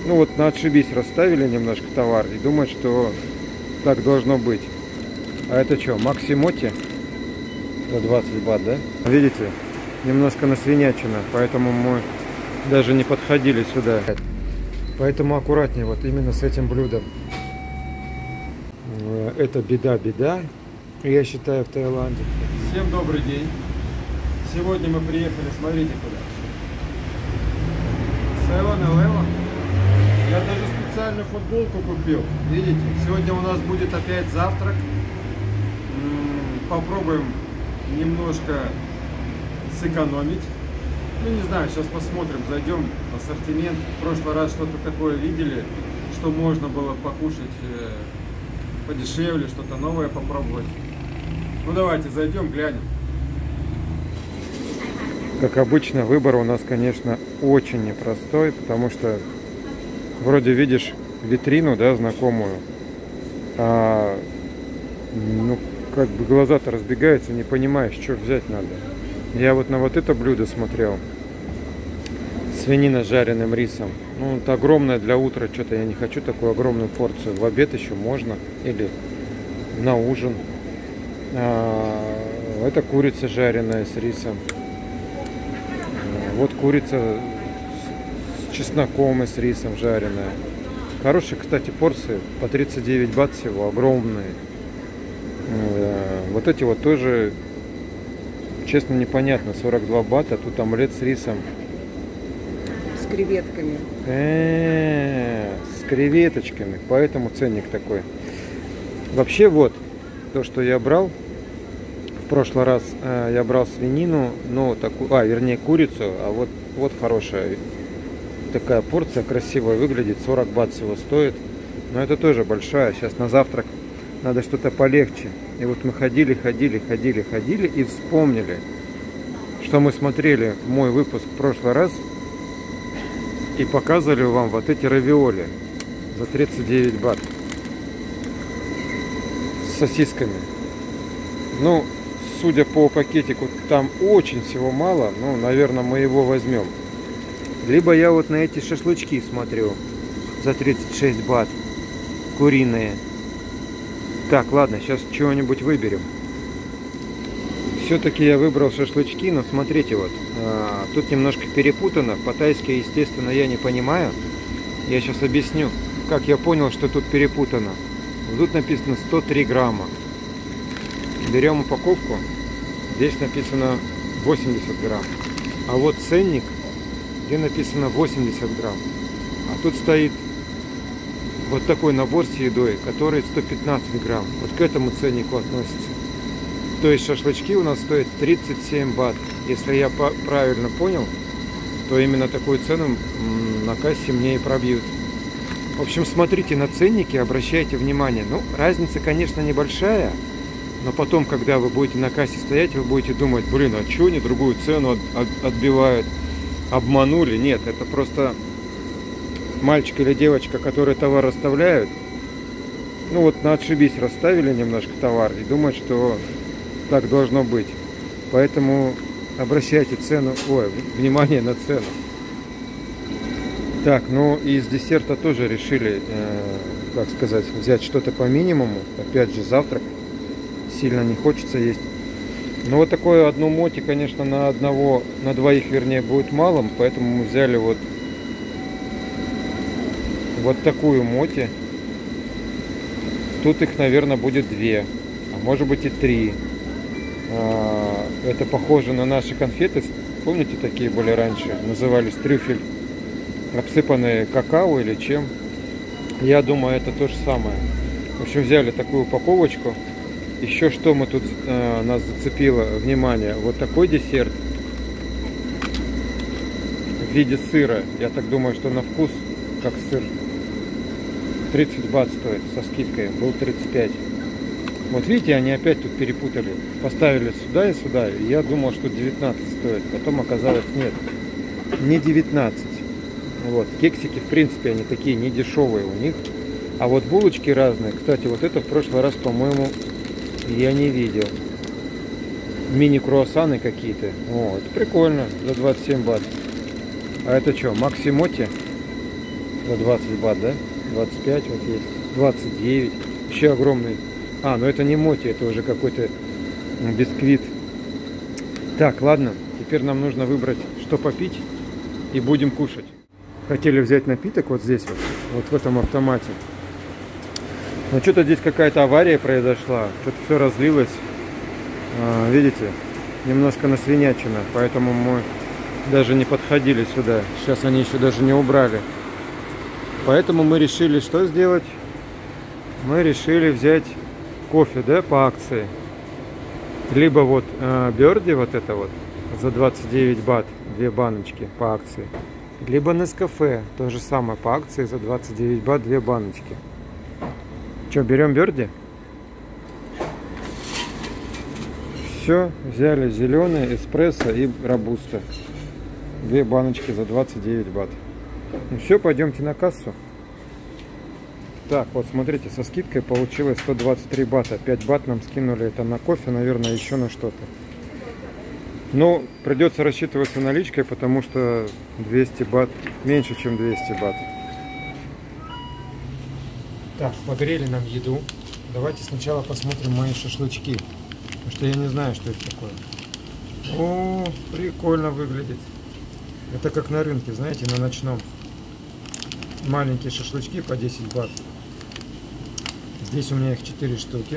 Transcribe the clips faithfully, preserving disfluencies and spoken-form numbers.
Ну вот на отшибись расставили немножко товар и думают, что так должно быть. А это что, Максимоти? За двадцать бат, да? Видите, немножко насвинячено, поэтому мы даже не подходили сюда. Поэтому аккуратнее вот именно с этим блюдом. Это беда-беда, я считаю, в Таиланде. Всем добрый день. Сегодня мы приехали, смотрите куда. севен элевен. Я даже специальную футболку купил. Видите, сегодня у нас будет опять завтрак. Попробуем немножко сэкономить. Ну не знаю, сейчас посмотрим, зайдем в ассортимент. В прошлый раз что-то такое видели, что можно было покушать подешевле, что-то новое попробовать. Ну давайте зайдем, глянем. Как обычно, выбор у нас, конечно, очень непростой, потому что вроде видишь витрину, да, знакомую, а, ну, как бы глаза-то разбегаются, не понимаешь, что взять надо. Я вот на вот это блюдо смотрел. Свинина с жареным рисом. Ну, это огромное для утра, что-то я не хочу такую огромную порцию. В обед еще можно, или на ужин. А, это курица жареная с рисом. Вот курица с чесноком и с рисом жареная. Хорошие, кстати, порции. По тридцать девять бат всего, огромные. Вот эти вот тоже, честно, непонятно. сорок два бата, тут омлет с рисом. С креветками. Э-э-э, с креветочками, поэтому ценник такой. Вообще вот, то, что я брал, в прошлый раз э, я брал свинину, ну, такую, а, вернее, курицу, а вот, вот хорошая такая порция, красивая выглядит, сорок бат всего стоит. Но это тоже большая, сейчас на завтрак надо что-то полегче. И вот мы ходили, ходили, ходили, ходили и вспомнили, что мы смотрели мой выпуск в прошлый раз и показывали вам вот эти равиоли за тридцать девять бат с сосисками. Ну, судя по пакетику, там очень всего мало. Ну, наверное, мы его возьмем. Либо я вот на эти шашлычки смотрю за тридцать шесть бат, куриные. Так, ладно, сейчас чего-нибудь выберем. Все-таки я выбрал шашлычки, но смотрите, вот, а, тут немножко перепутано. По-тайски, естественно, я не понимаю. Я сейчас объясню, как я понял, что тут перепутано. Тут написано сто три грамма. Берем упаковку. Здесь написано восемьдесят грамм. А вот ценник, где написано восемьдесят грамм. А тут стоит вот такой набор с едой, который сто пятнадцать грамм. Вот к этому ценнику относится. То есть шашлычки у нас стоят тридцать семь бат. Если я правильно понял, то именно такую цену на кассе мне и пробьют. В общем, смотрите на ценники, обращайте внимание. Ну, разница, конечно, небольшая. Но потом, когда вы будете на кассе стоять, вы будете думать, блин, а что они другую цену отбивают? Обманули? Нет, это просто мальчик или девочка, которые товар расставляют. Ну вот на отшибись расставили немножко товар и думают, что так должно быть. Поэтому обращайте цену, ой, внимание на цену. Так, ну и из десерта тоже решили, э, как сказать, взять что-то по минимуму. Опять же, завтрак. Сильно не хочется есть. Но вот такое одно моти, конечно, на одного, на двоих, вернее, будет малым. Поэтому мы взяли вот, вот такую моти. Тут их, наверное, будет две, а может быть и три. А, это похоже на наши конфеты. Помните, такие были раньше? Назывались трюфель. Обсыпанные какао или чем. Я думаю, это то же самое. В общем, взяли такую упаковочку. Еще что мы тут, э, нас зацепило внимание, вот такой десерт в виде сыра. Я так думаю, что на вкус как сыр. тридцать бат стоит со скидкой, был тридцать пять. Вот видите, они опять тут перепутали. Поставили сюда и сюда. И я думал, что девятнадцать стоит. Потом оказалось нет, не девятнадцать. Вот, кексики, в принципе, они такие не дешевые у них. А вот булочки разные. Кстати, вот это в прошлый раз, по-моему, я не видел. Мини-круассаны какие-то. О, это прикольно. За двадцать семь бат. А это что, Максимоти? За двадцать бат, да? двадцать пять вот есть. двадцать девять. Вообще огромный. А, ну это не моти, это уже какой-то бисквит. Так, ладно. Теперь нам нужно выбрать, что попить. И будем кушать. Хотели взять напиток вот здесь вот. Вот в этом автомате. Но что-то здесь какая-то авария произошла. Что-то все разлилось. А, видите? Немножко насвинячено. Поэтому мы даже не подходили сюда. Сейчас они еще даже не убрали. Поэтому мы решили что сделать? Мы решили взять кофе, да, по акции. Либо вот э, Берди вот это вот за двадцать девять бат, две баночки по акции. Либо Нескафе, то же самое по акции за двадцать девять бат, две баночки. Что, берем Берди? Все, взяли зеленый, эспрессо и робуста. Две баночки за двадцать девять бат. Ну все, пойдемте на кассу. Так, вот смотрите, со скидкой получилось сто двадцать три бата. пять бат нам скинули это на кофе, наверное, еще на что-то. Но придется рассчитываться наличкой, потому что двести бат, меньше, чем двести бат. Так, погрели нам еду. Давайте сначала посмотрим мои шашлычки. Потому что я не знаю, что это такое. О, прикольно выглядит. Это как на рынке, знаете, на ночном. Маленькие шашлычки по десять бат. Здесь у меня их четыре штуки.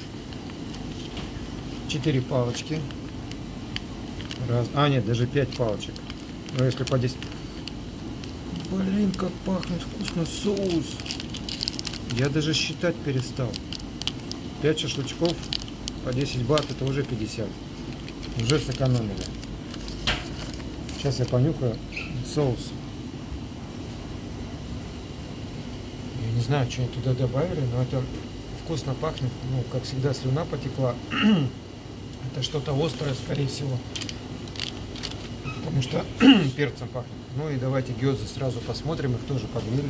четыре палочки. Раз. А, нет, даже пять палочек. Но если по десять... Блин, как пахнет вкусно соус. Я даже считать перестал. пять шашлычков по десять бат, это уже пятьдесят. Уже сэкономили. Сейчас я понюхаю соус. Я не знаю, что они туда добавили, но это вкусно пахнет. Ну, как всегда, слюна потекла. Это что-то острое, скорее всего. Потому что перцем пахнет. Ну и давайте гёзы сразу посмотрим. Их тоже погрели.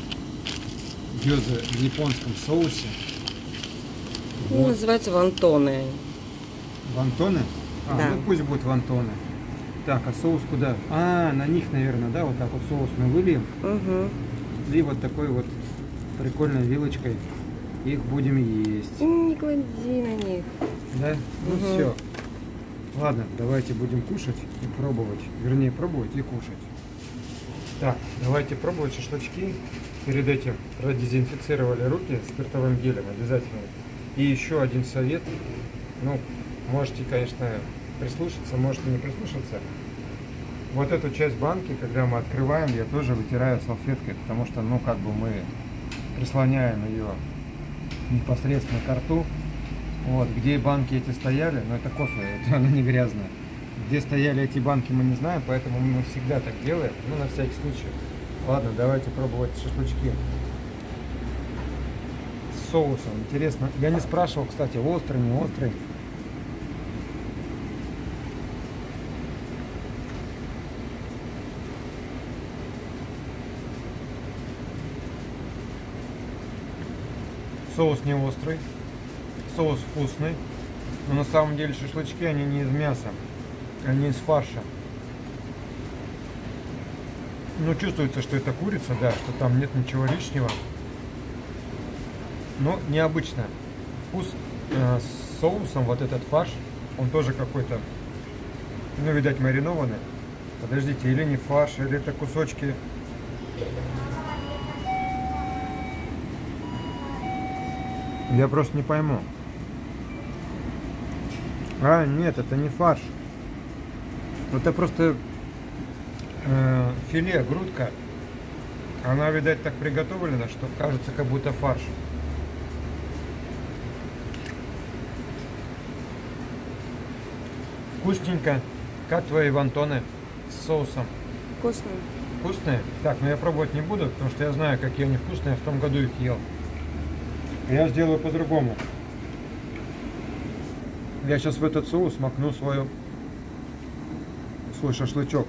Гёзы в японском соусе. Ну, Вот. называется вантоны. Вантоны? А, Да. ну пусть будут вантоны. Так, а соус куда? А, на них, наверное, да, вот так вот соус мы выльем. Угу. И вот такой вот прикольной вилочкой их будем есть. Не клади на них. Да? Ну Угу. все. Ладно, давайте будем кушать и пробовать. Вернее, пробовать и кушать. Так, давайте пробовать шашлычки. Перед этим продезинфицировали руки спиртовым гелем обязательно. И еще один совет. Ну, можете, конечно, прислушаться, можете не прислушаться. Вот эту часть банки, когда мы открываем, я тоже вытираю салфеткой, потому что, ну, как бы мы прислоняем ее непосредственно к рту. Вот, где банки эти стояли, но это кофе, это она не грязная. Где стояли эти банки, мы не знаем, поэтому мы всегда так делаем, ну, на всякий случай. Ладно, давайте пробовать шашлычки с соусом. Интересно, я не спрашивал, кстати, острый, не острый. Соус не острый. Соус вкусный, но на самом деле шашлычки, они не из мяса, они из фарша. Ну, чувствуется, что это курица, да, что там нет ничего лишнего. Но необычно. Вкус э, с соусом, вот этот фарш, он тоже какой-то, ну, видать, маринованный. Подождите, или не фарш, или это кусочки... Я просто не пойму. А, нет, это не фарш. Это просто э, филе, грудка. Она, видать, так приготовлена, что кажется, как будто фарш. Вкусненько. Как твои вантоны с соусом? Вкусно. Вкусные? Так, но я пробовать не буду, потому что я знаю, какие они вкусные. Я в том году их ел. Я сделаю по-другому. Я сейчас в этот соус макну свою, свой шашлычок.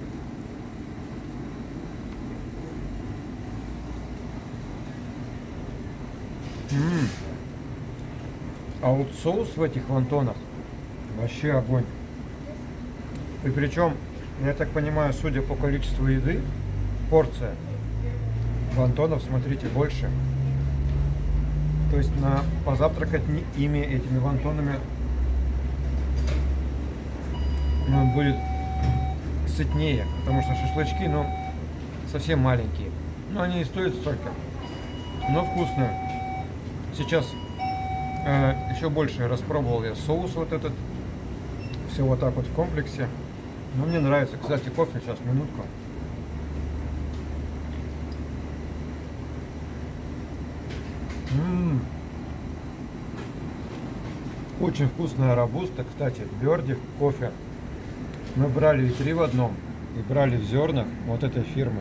М-м. А вот соус в этих вантонах вообще огонь. И причем, я так понимаю, судя по количеству еды, порция Вонтонов, смотрите, больше. То есть на позавтракать ими, этими вонтонами, ну, будет сытнее, потому что шашлычки, ну, совсем маленькие. Но они и стоят столько, но вкусные. Сейчас э, еще больше распробовал я соус вот этот. Все вот так вот в комплексе. Но мне нравится. Кстати, кофе сейчас, минутку. М-м-м. Очень вкусная робуста. Кстати, Берди кофе мы брали и три в одном. И брали в зернах вот этой фирмы.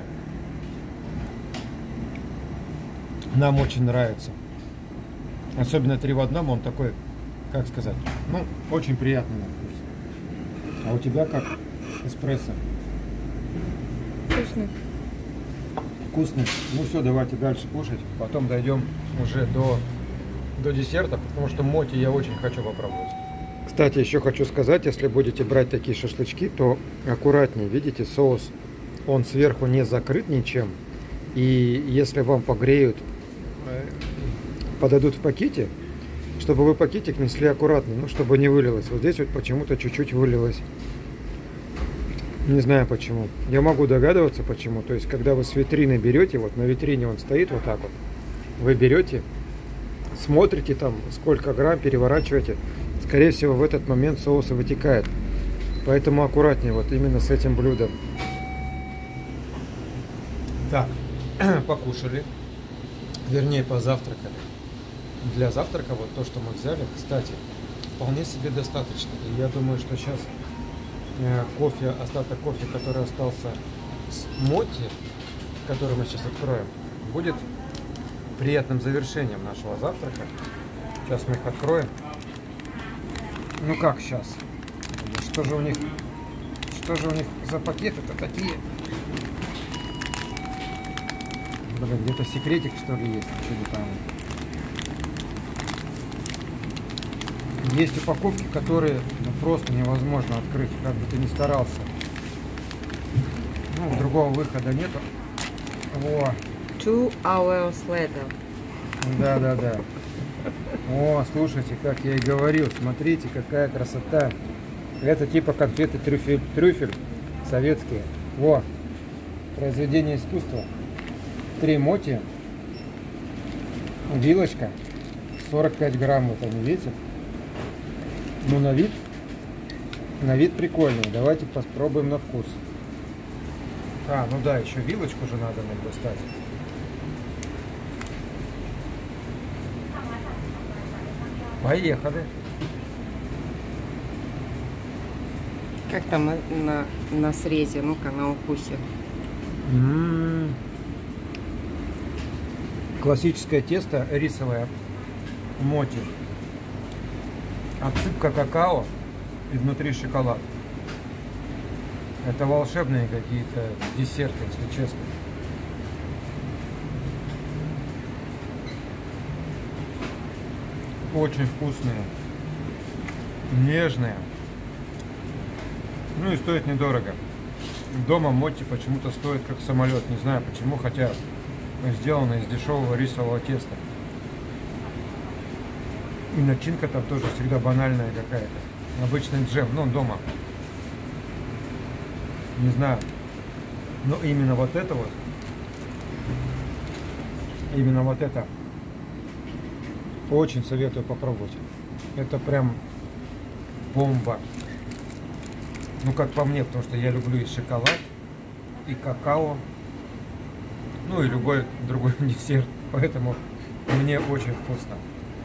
Нам очень нравится. Особенно три в одном, он такой, как сказать, ну, очень приятный на вкус. А у тебя как эспрессо? Вкусный. Вкусный. Ну все, давайте дальше кушать. Потом дойдем уже до, до десерта, потому что моти я очень хочу попробовать. Кстати, еще хочу сказать, если будете брать такие шашлычки, то аккуратнее. Видите, соус, он сверху не закрыт ничем. И если вам погреют, подадут в пакете, чтобы вы пакетик несли аккуратно, ну, чтобы не вылилось. Вот здесь вот почему-то чуть-чуть вылилось. Не знаю почему. Я могу догадываться почему. То есть, когда вы с витрины берете, вот на витрине он стоит вот так вот, вы берете, смотрите там, сколько грамм, переворачиваете. Скорее всего, в этот момент соус вытекает. Поэтому аккуратнее вот именно с этим блюдом. Так, покушали. Вернее, позавтракали. Для завтрака вот то, что мы взяли, кстати, вполне себе достаточно. И я думаю, что сейчас э, кофе, остаток кофе, который остался с моти, который мы сейчас откроем, будет приятным завершением нашего завтрака. Сейчас мы их откроем. Ну как сейчас? Что же у них, что же у них за пакеты-то такие? Блин, где-то секретик, что ли, есть? Что-то там. Есть упаковки, которые, ну, просто невозможно открыть, как бы ты ни старался. Ну, другого выхода нету. Во. Two hours later. Да, да, да. О, слушайте, как я и говорил, смотрите, какая красота. Это типа конфеты трюфель, трюфель советские. Во, произведение искусства. Три моти, вилочка, сорок пять грамм, вот они, видите? Ну, на вид, на вид прикольный. Давайте попробуем на вкус. А, ну да, еще вилочку же надо нам достать. Поехали. Как там на, на, на срезе, ну-ка, на укусе. М-м-м. Классическое тесто рисовое, моти. Отсыпка какао и внутри шоколад. Это волшебные какие-то десерты, если честно. Очень вкусные, нежные. Ну и стоит недорого. Дома моти почему-то стоит как самолет. Не знаю почему, хотя сделано из дешевого рисового теста. И начинка там тоже всегда банальная какая-то. Обычный джем, ну дома. Не знаю. Но именно вот это вот. Именно вот это. Очень советую попробовать. Это прям бомба. Ну как по мне, потому что я люблю и шоколад, и какао. Ну и любой другой десерт. Поэтому мне очень вкусно.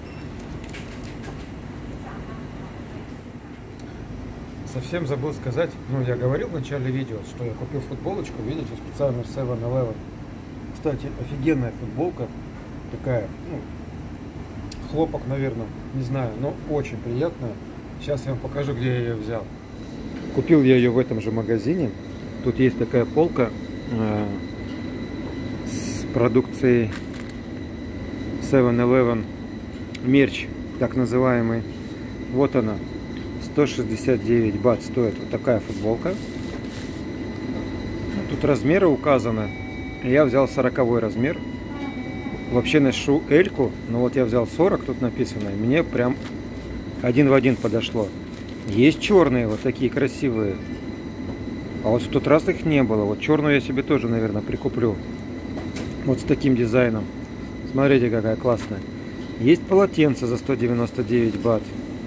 Совсем забыл сказать, ну я говорил в начале видео, что я купил футболочку, видите, специально в севен элевен. Кстати, офигенная футболка, такая, ну, хлопок, наверное, не знаю, но очень приятная. Сейчас я вам покажу, где я ее взял. Купил я ее в этом же магазине. Тут есть такая полка э, с продукцией севен элевен, мерч, так называемый. Вот она. сто шестьдесят девять бат стоит вот такая футболка. Тут размеры указаны. Я взял сороковой размер. Вообще ношу эльку, но вот я взял сорок, тут написано. И мне прям один в один подошло. Есть черные, вот такие красивые. А вот в тот раз их не было. Вот черную я себе тоже, наверное, прикуплю. Вот с таким дизайном. Смотрите, какая классная. Есть полотенце за сто девяносто девять бат.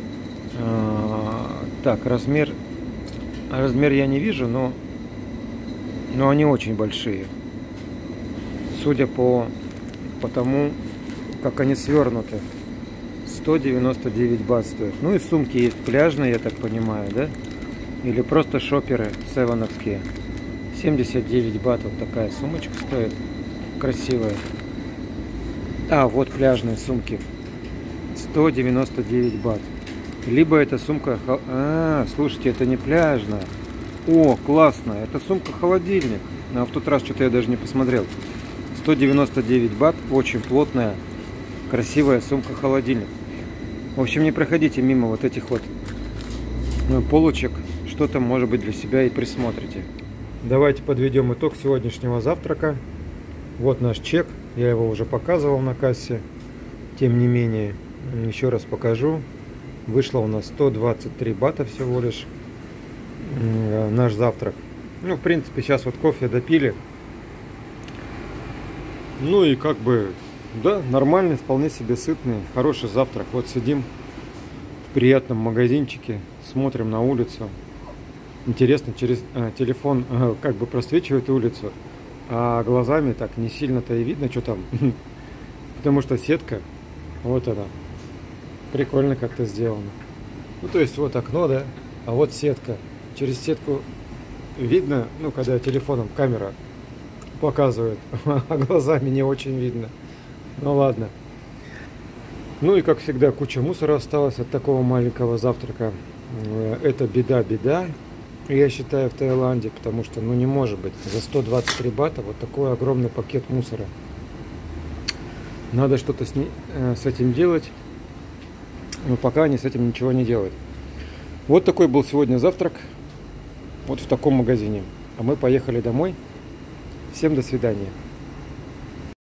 А, так, размер... Размер я не вижу, но... Но они очень большие. Судя по, по тому, как они свернуты. сто девяносто девять бат стоит. Ну и сумки есть пляжные, я так понимаю, да? Или просто шоперы севеновские. семьдесят девять бат вот такая сумочка стоит. Красивая. А, вот пляжные сумки. сто девяносто девять бат. Либо эта сумка... А, слушайте, это не пляжная. О, классно. Это сумка-холодильник. А в тот раз что-то я даже не посмотрел. сто девяносто девять бат. Очень плотная, красивая сумка-холодильник. В общем, не проходите мимо вот этих вот полочек. Что-то, может быть, для себя и присмотрите. Давайте подведем итог сегодняшнего завтрака. Вот наш чек. Я его уже показывал на кассе. Тем не менее, еще раз покажу. Вышло у нас сто двадцать три бата всего лишь. Наш завтрак. Ну, в принципе, сейчас вот кофе допили. Ну и как бы, да, нормальный, вполне себе сытный, хороший завтрак. Вот сидим в приятном магазинчике, смотрим на улицу. Интересно, через э, телефон э, как бы просвечивает улицу, а глазами так не сильно-то и видно, что там. Потому что сетка, вот она, прикольно как-то сделано. Ну, то есть вот окно, да, а вот сетка. Через сетку видно, ну, когда телефоном камера показывает, а глазами не очень видно. Ну, ладно. Ну и, как всегда, куча мусора осталась от такого маленького завтрака. Это беда-беда, я считаю, в Таиланде, потому что, ну, не может быть за сто двадцать три бата вот такой огромный пакет мусора. Надо что-то с, с этим делать, но пока они с этим ничего не делают. Вот такой был сегодня завтрак, вот в таком магазине. А мы поехали домой. Всем до свидания.